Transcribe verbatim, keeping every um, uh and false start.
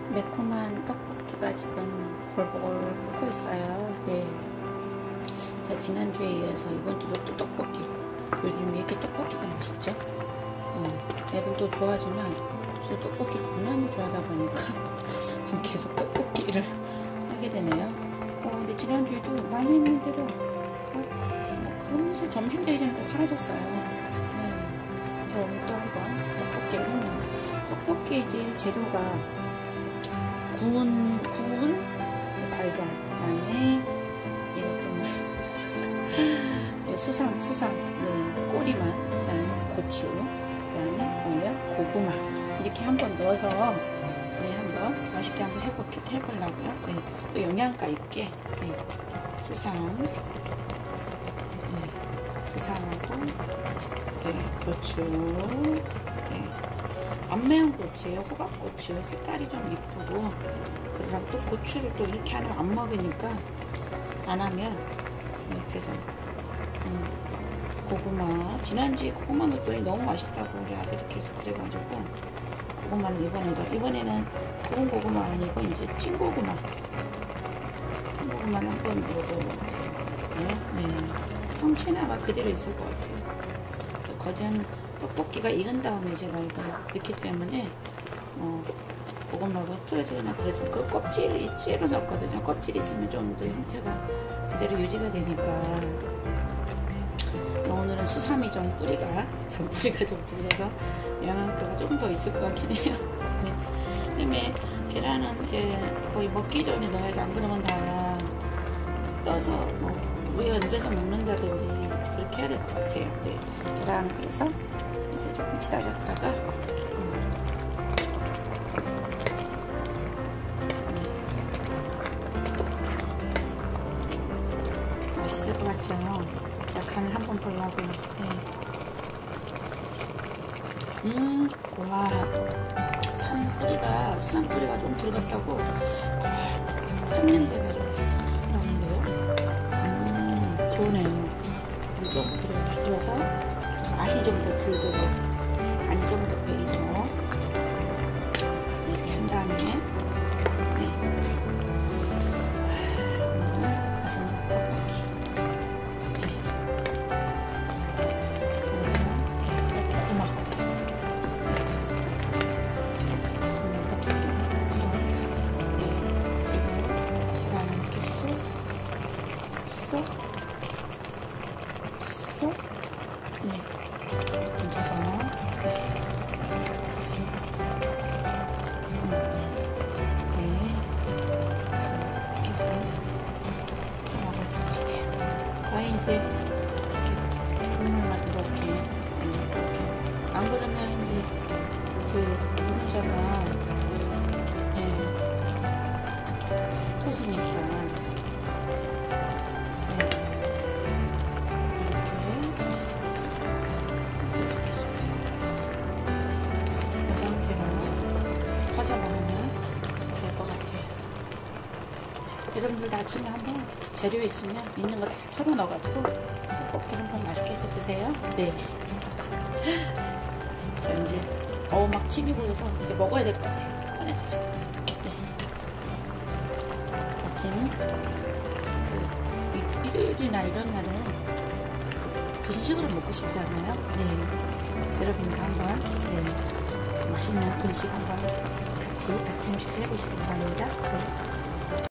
매콤한 떡볶이가 지금 골골 끓고 있어요. 예. 제가 지난주에 이어서 이번 주도 또 떡볶이. 요즘 왜 이렇게 떡볶이가 맛있죠? 어, 애들도 좋아하지만 저도 떡볶이 겁나게 좋아하다 보니까 지금 계속 떡볶이를 하게 되네요. 어, 근데 지난주에도 많이 했는데도 어, 금세 점심 되기 전에 다 사라졌어요. 네. 그래서 오늘 또 한번 떡볶이를 했는데 떡볶이 이제 재료가 구운, 구운 달걀, 그 다음에 이것도 수삼, 수삼, 네, 꼬리만, 그 다음에 고추, 그 다음에 뭐예요? 고구마 이렇게 한번 넣어서 네, 한번 맛있게 한번 해보, 해보려고요. 네, 또 영양가 있게 네, 수삼, 네, 수삼하고 네, 고추, 네. 안 매운 고추예요. 호박고추 색깔이 좀 이쁘고 그러다 또 고추를 또 이렇게 하면 안 먹으니까 안 하면 네, 그래서 음, 고구마 지난주에 고구마 넣었더니 너무 맛있다고 우리 아들이 계속 그래가지고 고구마는 이번에도 이번에는 구운 고구마 아니고 이제 찐고구마 찐고구마는 한번 넣어볼게요. 네, 형체는 아마 그대로 있을 것 같아요. 거전 떡볶이가 익은 다음에 제가 이거 넣기 때문에 어, 고구마가 틀어지거나 그러지만 그 껍질을 이째로 넣었거든요. 껍질이 있으면 좀 더 형태가 그대로 유지가 되니까. 네. 오늘은 수삼이 좀 뿌리가 전 뿌리가 좀 들어서 영양가가 좀 더 있을 것 같긴 해요. 네. 그다음에 계란은 이제 거의 먹기 전에 넣어야지, 안 그러면 다 떠서 뭐 우리가 얹어서 먹는다든지 그렇게 해야 될 것 같아요. 네. 계란 그래서 이제 조금 기다렸다가 음. 음. 맛있을 것 같죠? 제가 간을 한번 보려고요. 네. 음, 와, 산 뿌리가 수산 뿌리가 좀 들어갔다고 산 냄새가 좀 나는데요. 음, 좋네요. 좀 들어서 맛이 좀 더 들고 간이 좀 더 배이고 이렇게 한 다음에 네. 음, 맛있는 떡볶이 네. 그리고 고구마고 맛있는 떡볶이 네. 그리고 계란을 이렇게 쏙 쏙 쏙 네. 얹어서 네. 음. 네. 이렇게 해서 해서 먹어야 될 것 같아요. 거의 이제 이렇게 국물만 이렇게 이렇게 안 그러면 이제 그 노른자가 네. 터지니까 퍼서 먹으면 될 것 같아요. 여러분들도 아침에 한번 재료 있으면 있는 거 다 털어 넣어가지고 떡볶이 한번 맛있게 해서 드세요. 네. 저 이제 어우 막 침이 고여서 이제 먹어야 될 것 같아요. 꺼내가지고. 네. 아침 그 일요일이나 이런 날은 그 분식으로 먹고 싶지 않아요? 네. 여러분도 한번 네. 맛있는 분식 한번 같이 아침 식사 해보시기 바랍니다. 네.